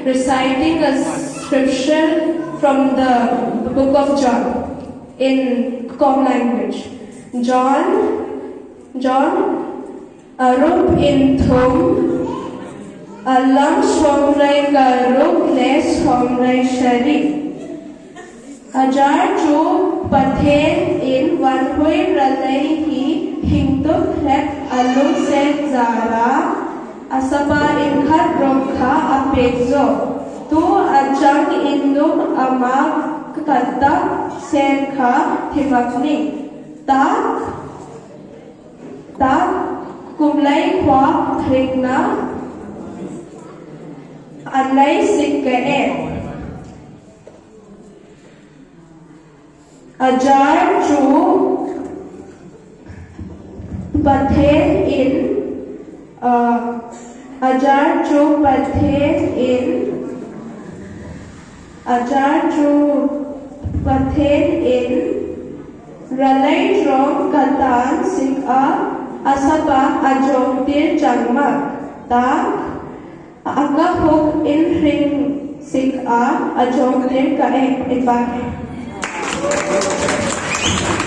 reciting a scripture from the book of John in Kom language. John Arup in Thum Alam Shomrai Karuk Les Homrai Shari Ajar Chu Pathen in Vanhui Ralai Hi Hingtuk Rep Alum Set Zara Asapa in Khat Romkha Apekzo Tu Ajang Indum Amak Kata Serkha Thibakni Tak Kumlai Kwa Krigna Anlai Sikkae Ajar Chu Pathen in Ajar Chu Pathen in Ralai Rom Katan Sikha Asapa Ajong Tir Changmak Tak Agahok in Ring Sikha Ajong Tir Kae Ibake